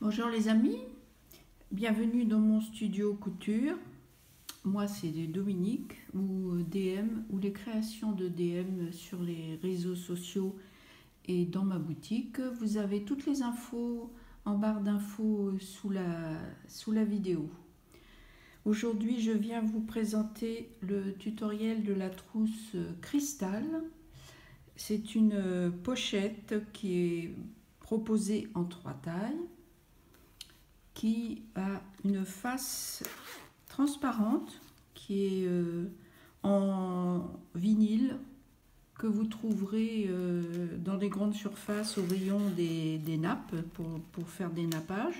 Bonjour les amis, bienvenue dans mon studio couture. Moi c'est Dominique ou DM ou les créations de DM sur les réseaux sociaux et dans ma boutique. Vous avez toutes les infos en barre d'infos sous la vidéo. Aujourd'hui je viens vous présenter le tutoriel de la trousse cristal. C'est une pochette qui est proposée en 3 tailles, qui a une face transparente qui est en vinyle que vous trouverez dans les grandes surfaces au rayon des nappes pour faire des nappages.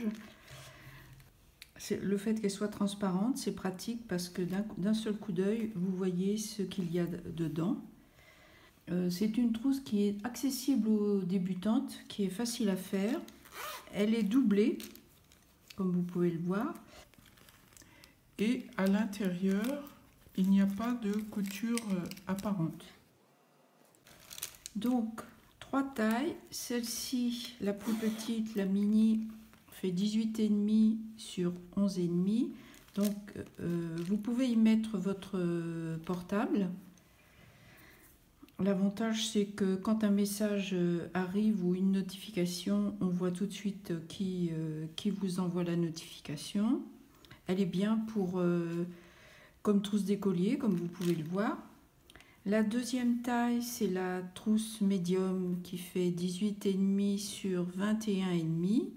Le fait qu'elle soit transparente, c'est pratique parce que d'un seul coup d'œil, vous voyez ce qu'il y a dedans. C'est une trousse qui est accessible aux débutantes, qui est facile à faire. Elle est doublée, comme vous pouvez le voir. Et à l'intérieur, il n'y a pas de couture apparente. Donc, 3 tailles. Celle-ci, la plus petite, la mini, fait 18,5 sur 11,5. Donc, vous pouvez y mettre votre portable. L'avantage, c'est que quand un message arrive ou une notification, on voit tout de suite qui vous envoie la notification. Elle est bien pour comme trousse d'écolier, comme vous pouvez le voir. La deuxième taille, c'est la trousse médium qui fait 18,5 sur 21,5.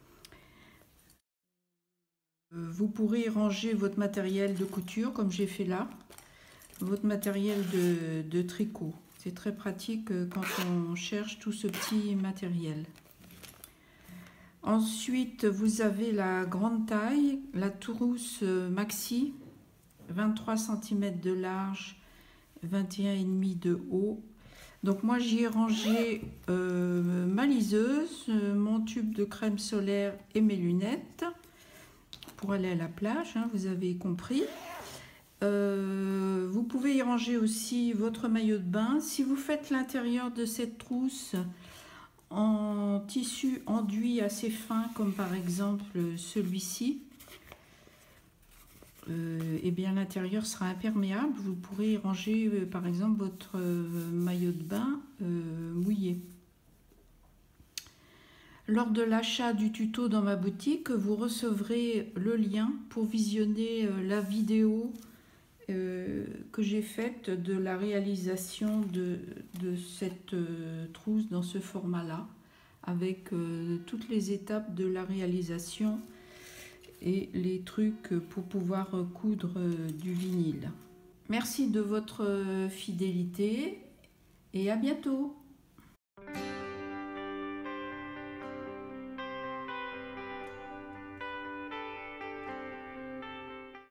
Vous pourrez ranger votre matériel de couture, comme j'ai fait là, votre matériel de tricot. C'est très pratique quand on cherche tout ce petit matériel. Ensuite, vous avez la grande taille, la trousse maxi, 23 cm de large, 21,5 de haut. Donc moi j'y ai rangé ma liseuse, mon tube de crème solaire et mes lunettes pour aller à la plage, hein, vous avez compris. Vous pouvez y ranger aussi votre maillot de bain. Si vous faites l'intérieur de cette trousse en tissu enduit assez fin, comme par exemple celui-ci, et bien l'intérieur sera imperméable. Vous pourrez y ranger par exemple votre maillot de bain mouillé. Lors de l'achat du tuto dans ma boutique, vous recevrez le lien pour visionner la vidéo que j'ai faite de la réalisation de cette trousse dans ce format-là, avec toutes les étapes de la réalisation et les trucs pour pouvoir coudre du vinyle. Merci de votre fidélité et à bientôt.